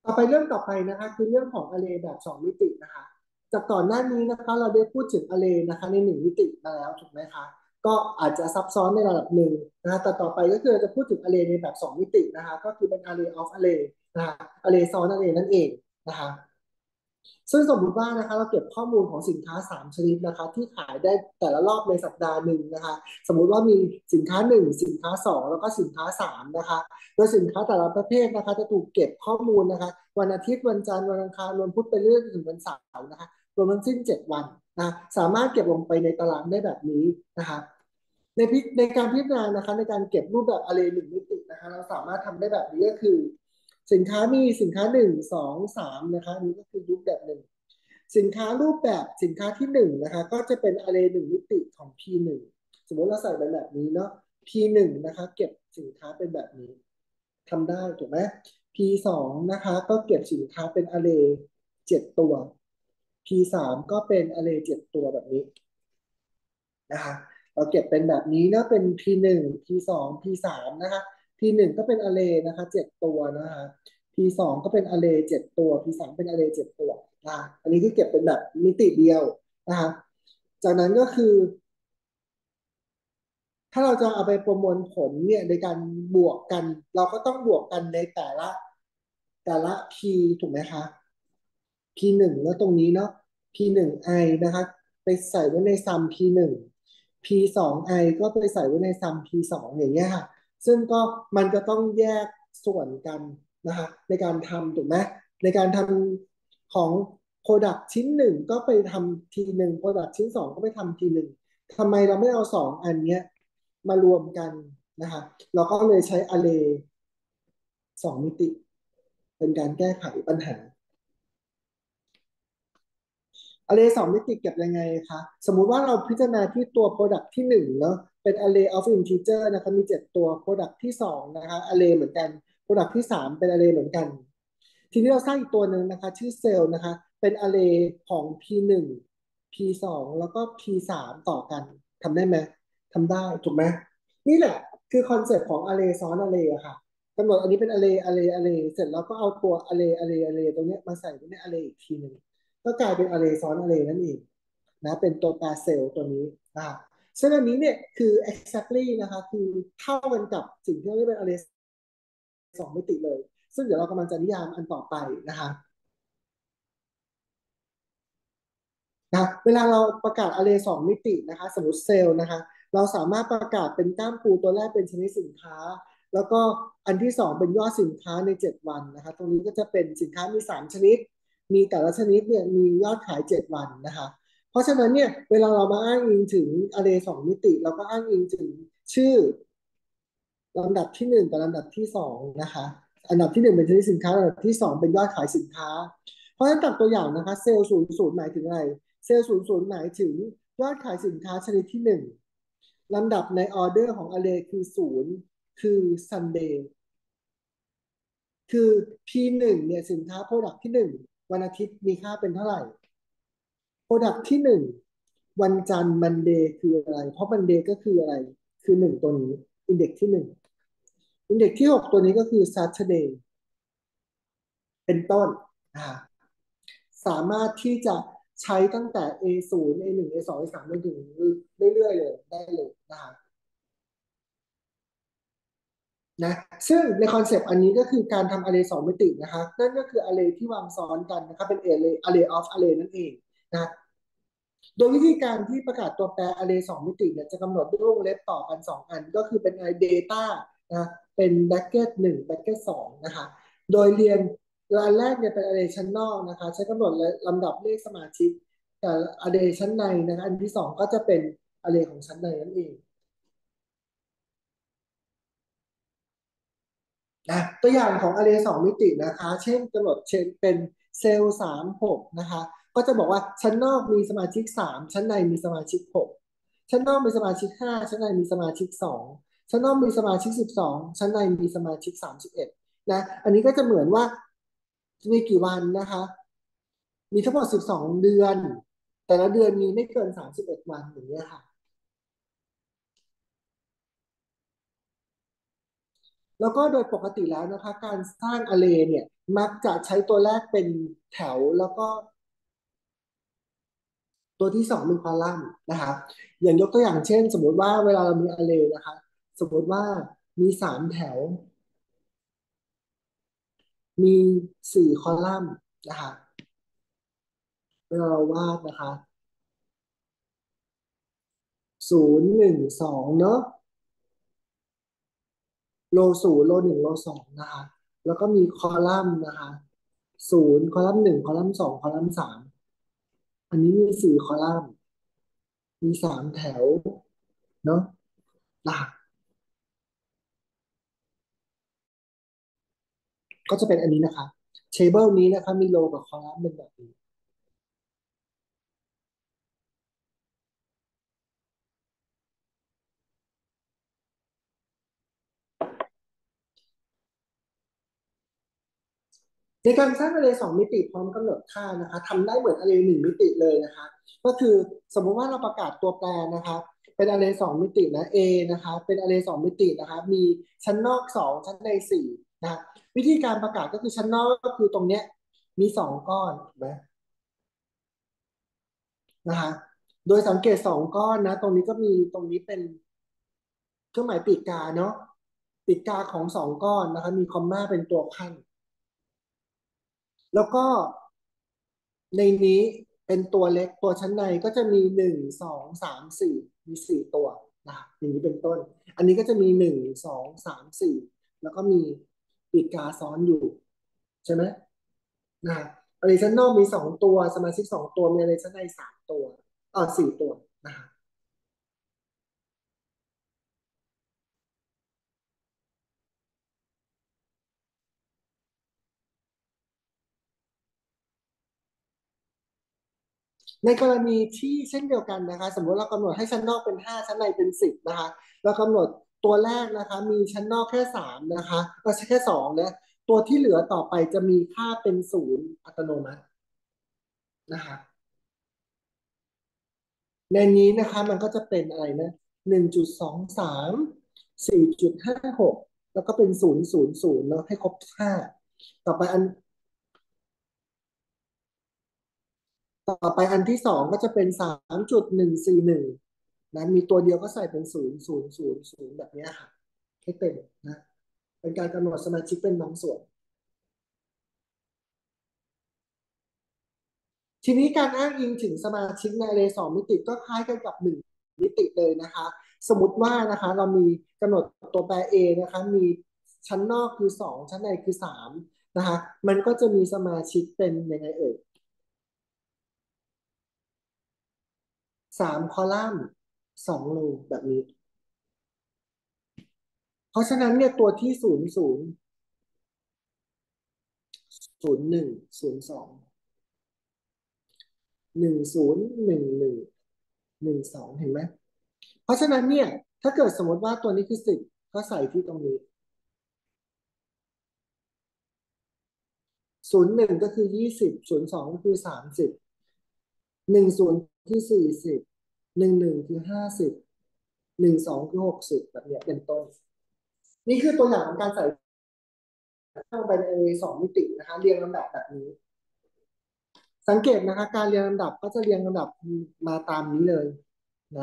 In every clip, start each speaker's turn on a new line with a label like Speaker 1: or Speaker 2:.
Speaker 1: ต่อไปเรื่องต่อไปนะคะคือเรื่องของ array แบบ2 มิตินะคะจากก่อนหน้านี้นะคะเราได้พูดถึง array นะคะใน1 มิติมาแล้วถูกไหมคะก็อาจจะซับซ้อนในระดับหนึ่งนะคะแต่ต่อไปก็คือเราจะพูดถึง array ในแบบ2 มิตินะคะก็คือเป็น array of array นะคะ array ซ้อน array นั่นเองนะคะซึ่งสมมุติว่านะคะเราเก็บข้อมูลของสินค้า3 ชนิดนะคะที่ขายได้แต่ละรอบในสัปดาห์หนึ่งนะคะสมมุติว่ามีสินค้า1สินค้า2แล้วก็สินค้า3นะคะโดยสินค้าแต่ละประเภทนะคะจะถูกเก็บข้อมูลนะคะวันอาทิตย์วันจันทร์วันอังคารวันพุธไปเรื่อยถึงวันเสาร์นะคะรวมทั้งสิ้น7 วันนะสามารถเก็บลงไปในตารางได้แบบนี้นะคะในการพิจารณานะคะในการเก็บรูปแบบ array 1 มิตินะคะเราสามารถทำได้แบบนี้ก็คือสินค้ามีสินค้า1 2 3นะคะอันนี้ก็คือรูปแบบหนึ่งสินค้ารูปแบบสินค้าที่1นะคะก็จะเป็น array 1 มิติของ P1 สมมติเราใส่ไปแบบนี้เนาะ P1 นะคะเก็บสินค้าเป็นแบบนี้ทำได้ถูกไหม P2 นะคะก็เก็บสินค้าเป็น array 7 ตัว P3 ก็เป็น array 7 ตัวแบบนี้ นะคะเราเก็บเป็นแบบนี้นะเป็น P1 P2 P3 นะคะ P1 ก็เป็น array นะคะ7 ตัวนะคะ P2 ก็เป็น array 7 ตัว P3 เป็น array 7 ตัวนะอันนี้คือเก็บเป็นแบบมิติเดียวนะคะจากนั้นก็คือถ้าเราจะเอาไปประมวลผลเนี่ยในการบวกกันเราก็ต้องบวกกันในแต่ละ P ถูกไหมคะ P1 แล้วตรงนี้เนาะ P1i นะคะไปใส่ไว้ในซัม P1 P2i ก็ไปใส่ไว้ในซัม P2 อย่างเงี้ยค่ะซึ่งก็มันจะต้องแยกส่วนกันนะคะในการทำถูกไหมในการทำของ Product ชิ้น 1ก็ไปทำทีหนึ่ง Product ชิ้น 2ก็ไปทำทีหนึ่งทำไมเราไม่เอา2 อันเนี้ยมารวมกันนะคะเราก็เลยใช้ array 2 มิติเป็นการแก้ไขปัญหา array 2 มิติเก็บยังไงคะสมมุติว่าเราพิจารณาที่ตัว product ที่1เนาะเป็น array of integer นะคะมี7 ตัว product ที่2นะคะ array เหมือนกัน product ที่3เป็น array เหมือนกันทีนี้เราสร้างอีกตัวหนึ่งนะคะชื่อ cell นะคะเป็น array ของ P1 P2 แล้วก็ P3 ต่อกันทำได้ไหมทำได้ถูกไหมนี่แหละคือคอนเซ็ปต์ของ array ซ้อน array อะค่ะกำหนดอันนี้เป็น array เสร็จแล้วก็เอาตัว array ตรงนี้มาใส่ไว้ใน array อีกทีหนึ่ง ก็กลายเป็น array ซ้อน array นั่นเองนะเป็นตัวแปรเซลล์ตัวนี้นะซึ่งอันนี้เนี่ยคือ exactly นะคะคือเท่ากันกับสิ่งที่เรียกเป็น array 2 มิติเลยซึ่งเดี๋ยวเรากำลังจะนิยามอันต่อไปนะคะเวลาเราประกาศ array 2 มิตินะคะสมมติเซลล์นะคะเราสามารถประกาศเป็นก้ามปูตัวแรกเป็นชนิดสินค้าแล้วก็อันที่สองเป็นยอดสินค้าใน7 วันนะคะตรงนี้ก็จะเป็นสินค้ามี3 ชนิดมีแต่ละชนิดเนี่ยมียอดขาย7 วันนะคะเพราะฉะนั้นเนี่ยเวลาเรามาอ้างอิงถึง array 2 มิติเราก็อ้างอิงถึงชื่อลำดับที่1กับลำดับที่2นะคะอันดับที่1เป็นชนิดสินค้าอันดับที่2เป็นยอดขายสินค้าเพราะฉะนั้นตัดตัวอย่างนะคะเซลล์00หมายถึงอะไร เซลล์00หมายถึงยอดขายสินค้าชนิดที่1ลำดับในออเดอร์ของ array คือ0คือ Sunday คือ P1 เนี่ยสินค้า Product ที่1วันอาทิตย์มีค่าเป็นเท่าไหร่ Product ที่1วันจันทร์ Monday คืออะไรเพราะ Monday ก็คืออะไรคือ1ตัวนี้ Index ที่1 Index ที่6ตัวนี้ก็คือ Saturday เป็นต้นนะคะสามารถที่จะใช้ตั้งแต่ A0 A1 A2 A3 จนถึงเรื่อยๆเลยได้เลยนะคะนะซึ่งในคอนเซปต์อันนี้ก็คือการทำ array 2 มิตินะคะนั่นก็คือ array ที่วางซ้อนกันนะคะเป็น array of array นั่นเองนะโดยวิธีการที่ประกาศตัวแปร array 2 มิติเนี่ยจะกำหนดด้วยวงเล็บต่อกัน2 อันก็คือเป็น array data นะเป็น bracket 1 bracket 2นะคะโดยเรียงอันแรกเนี่ยเป็น array ชั้นนอกนะคะใช้กำหนดลำดับเลขสมาชิกแต่ array ชั้นในนะคะอันที่2ก็จะเป็น array ของชั้นในนั่นเอง ตัวอย่างของ array 2 มิตินะคะเช่นกำหนดเช่นเป็นเซลล์36นะคะก็จะบอกว่าชั้นนอกมีสมาชิก3ชั้นในมีสมาชิก6ชั้นนอกมีสมาชิก5ชั้นในมีสมาชิก2ชั้นนอกมีสมาชิก12ชั้นในมีสมาชิก31นะอันนี้ก็จะเหมือนว่ามีกี่วันนะคะมีทั้งหมด12 เดือนแต่ละเดือนมีไม่เกิน31 วันอย่างเงี้ยค่ะแล้วก็โดยปกติแล้วนะคะการสร้าง array เนี่ยมักจะใช้ตัวแรกเป็นแถวแล้วก็ตัวที่สองเป็นคอลัมน์นะคะอย่างยกตัวอย่างเช่นสมมติว่าเวลาเรามี array นะคะสมมติว่ามีสามแถวมีสี่คอลัมน์นะคะเวลาเราวาดนะคะ0 1 2เนอะโล0โล 1โล 2นะคะแล้วก็มีคอลัมน์นะคะ0 คอลัมน์ 1คอลัมน์ 2คอลัมน์ 3อันนี้มี4 คอลัมน์มี3 แถวเนาะนะคะก็จะเป็นอันนี้นะคะเทเบิลนี้นะคะมีโลกับคอลัมน์เป็นแบบนี้ ในการสร้าง array 2 มิติพร้อมกำหนดค่านะคะทำได้เหมือน array 1 มิติเลยนะคะก็คือสมมุติว่าเราประกาศตัวแปรนะคะเป็น array 2 มิตินะ A นะคะเป็น array 2 มิตินะคะมีชั้นนอก2 ชั้นใน 4นะคะวิธีการประกาศก็คือชั้นนอกก็คือตรงเนี้ยมี2 ก้อนถูกไหมนะคะโดยสังเกต2 ก้อนนะตรงนี้ก็มีตรงนี้เป็นเครื่องหมายปีกกาเนาะปีกกาของ2 ก้อนนะคะมีคอมมาเป็นตัวขั้น แล้วก็ในนี้เป็นตัวเล็กตัวชั้นในก็จะมี1 2 3 4มี4 ตัวนะครับอย่างนี้เป็นต้นอันนี้ก็จะมี1 2 3 4แล้วก็มีปีกกาซ้อนอยู่ใช่ไหมนะครับอะไรชั้นนอกมี2 ตัวสมาชิก2 ตัวมีอะไรชั้นใน3 ตัว4 ตัวนะครับ ในกรณีที่เช่นเดียวกันนะคะสมมติเรากำหนดให้ชั้นนอกเป็น5 ชั้นในเป็น10นะคะเรากำหนดตัวแรกนะคะมีชั้นนอกแค่3นะคะก็ใช่แค่2นะตัวที่เหลือต่อไปจะมีค่าเป็น0อัตโนมัตินะคะในนี้นะคะมันก็จะเป็นอะไรนะ1.23 4.56แล้วก็เป็น0 0 0แล้วให้ครบ5ต่อไปอัน อันที่2ก็จะเป็น3.141นะมีตัวเดียวก็ใส่เป็น0 0 0 0แบบนี้ค่ะให้เต็มนะเป็นการกำหนดสมาชิกเป็นบางส่วนทีนี้การอ้างอิงถึงสมาชิกใน array 2 มิติก็คล้ายกันกับ1 มิติเลยนะคะสมมติว่านะคะเรามีกำหนดตัวแปร A นะคะมีชั้นนอกคือ2 ชั้นในคือ3นะคะมันก็จะมีสมาชิกเป็นยังไงเอ่ย3 คอลัมน์2 โลแบบนี้เพราะฉะนั้นเนี่ยตัวที่00 01 02 10 11 12เห็นไหมเพราะฉะนั้นเนี่ยถ้าเกิดสมมติว่าตัวนี้คือ10ก็ใส่ที่ตรงนี้01ก็คือ2002ก็คือ3010คือ4011คือ5012คือ60แบบเนี้ยเป็นต้นนี่คือตัวอย่างของการใส่เข้าไปใน array 2 มิตินะคะเรียงลำดับแบบนี้สังเกตนะคะการเรียงลำดับก็จะเรียงลำดับมาตามนี้เลยนะ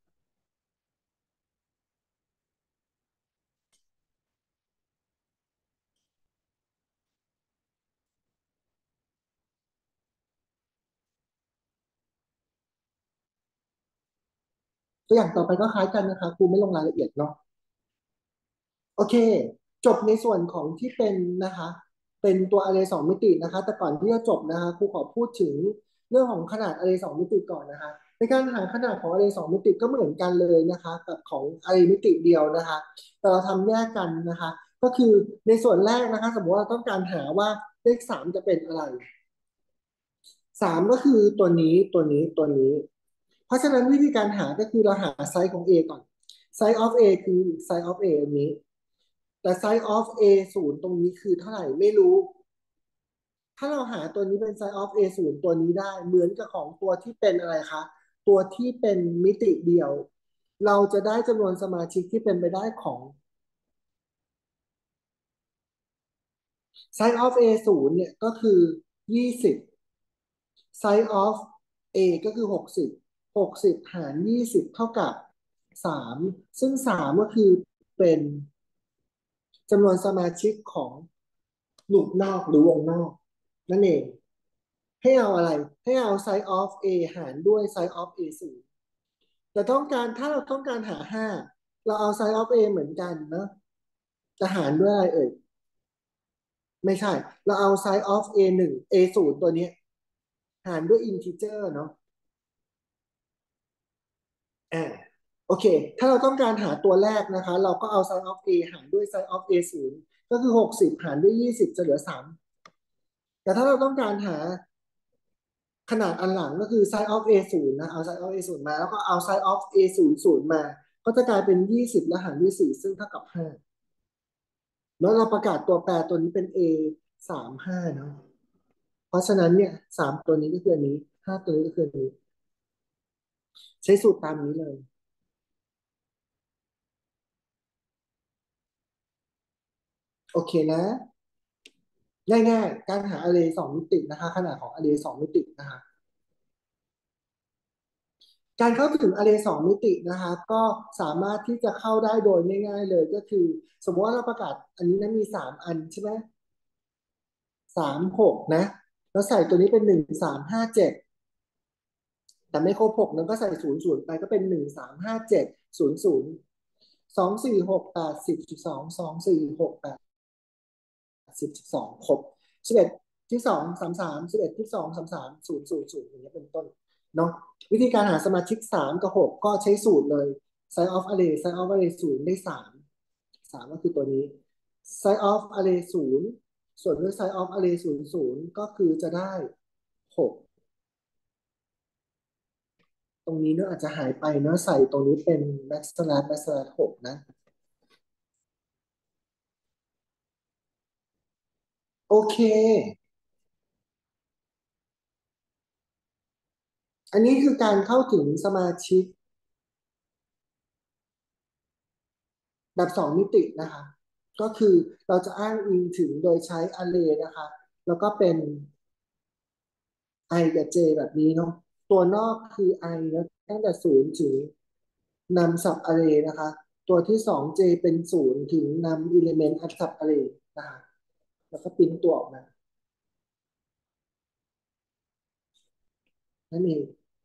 Speaker 1: ตัวอย่างต่อไปก็คล้ายกันนะคะครูไม่ลงรายละเอียดเนาะโอเคจบในส่วนของที่เป็นนะคะเป็นตัว array 2 มิตินะคะแต่ก่อนที่จะจบนะคะครูขอพูดถึงเรื่องของขนาด array 2 มิติก่อนนะคะในการหาขนาดของ array 2 มิติก็เหมือนกันเลยนะคะกับของ array มิติเดียวนะคะแต่เราทำแยกกันนะคะก็คือในส่วนแรกนะคะสมมติว่าเราต้องการหาว่าเลข3จะเป็นอะไร3ก็คือตัวนี้ เพราะฉะนั้นวิธีการหาก็คือเราหาไซส์ของ A ก่อน size of A คือ size of A อันนี้แต่ size of A 0ตรงนี้คือเท่าไหร่ไม่รู้ถ้าเราหาตัวนี้เป็น size of A 0ตัวนี้ได้เหมือนกับของตัวที่เป็นอะไรคะตัวที่เป็นมิติเดียวเราจะได้จำนวนสมาชิกที่เป็นไปได้ของ Sin of A ศูนย์เนี่ยก็คือ20 Sin of A ก็คือ60หาร20เท่ากับ3ซึ่ง3ก็คือเป็นจำนวนสมาชิกของลูปนอกหรือวงนอกนั่นเองให้เอาอะไรให้เอา sin of A หารด้วย sin of A ศูนย์แต่ต้องการถ้าเราต้องการหา5เราเอา sin of A เหมือนกันเนาะจะหารด้วยอะไรเอ่ยไม่ใช่เราเอา sin of A 1 A ศูนย์ตัวนี้หารด้วย integer เนาะ อ่าโอเคถ้าเราต้องการหาตัวแรกนะคะเราก็เอา sin of a หารด้วย sin of a ศูนย์ก็คือ60หารด้วย20จะเหลือ3แต่ถ้าเราต้องการหาขนาดอันหลังก็คือ sin of a ศูนย์นะเอา sin of a ศูนย์มาแล้วก็เอา sin of a ศูนย์ศูนย์มาก็จะกลายเป็น20แล้วหารด้วย4ซึ่งเท่ากับ5แล้วเราประกาศตัวแปรตัวนี้เป็น a 35เนาะเพราะฉะนั้นเนี่ย3ตัวนี้ก็คืออันนี้5ตัวนี้ก็คืออันนี้ใช้สูตรตามนี้เลยโอเคนะ ง่ายๆการหา array 2 มิตินะคะขนาดของ array 2 มิตินะคะการเข้าถึง array 2 มิตินะคะก็สามารถที่จะเข้าได้โดยง่ายๆเลยก็คือสมมติว่าเราประกาศอันนี้นะมี3 อันใช่ไหม36นะแล้วใส่ตัวนี้เป็น1357แต่ไม่ครบ6นั้นก็ใส่00ไปก็เป็น135700246812ครบ11ที่23311ที่2330000อย่างเงี้ยเป็นต้นเนาะวิธีการหาสมาชิก3 กับ 6ก็ใช้สูตรเลย size of array size of array ศูนย์ได้3ก็คือตัวนี้ size of array ศูนย์ส่วนด้วย size of array 00ก็คือจะได้6ตรงนี้เนอะอาจจะหายไปเนอะใส่ตรงนี้เป็น backslash 6นะโอเคอันนี้คือการเข้าถึงสมาชิก แบบ2 มิตินะคะก็คือเราจะอ้างอิงถึงโดยใช้ array นะคะแล้วก็เป็น i กับ j แบบนี้เนาะตัวนอกคือ i นะตั้งแต่0 ถึงนำ sub array นะคะตัวที่2 j เป็น0 ถึงนำ element of sub array นะคะแล้วก็ปริ้นตัวออกมานั่นเอง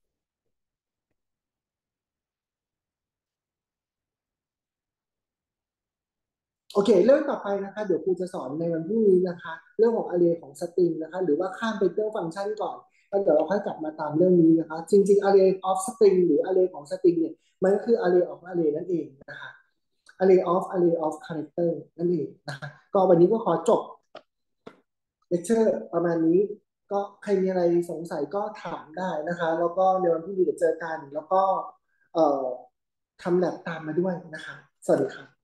Speaker 1: โอเคเรื่องต่อไปนะคะเดี๋ยวครูจะสอนในวันพรุ่งนี้นะคะเรื่องของ array ของ string นะคะหรือว่าข้ามไปเรื่องฟังก์ชันก่อนแล้วเดี๋ยวเราค่อยกลับมาตามเรื่องนี้นะคะจริงๆ array of string หรือ array ของ string เนี่ยมันก็คือ array of array นั่นเองนะคะ array of character นั่นเองนะคะก็วันนี้ก็ขอจบเลคเชอร์ประมาณนี้ก็ใครมีอะไรสงสัยก็ถามได้นะคะแล้วก็ในวันพรุ่งนี้เดี๋ยวเจอกันแล้วก็เอ่อทำแลบตามมาด้วยนะคะสวัสดีค่ะ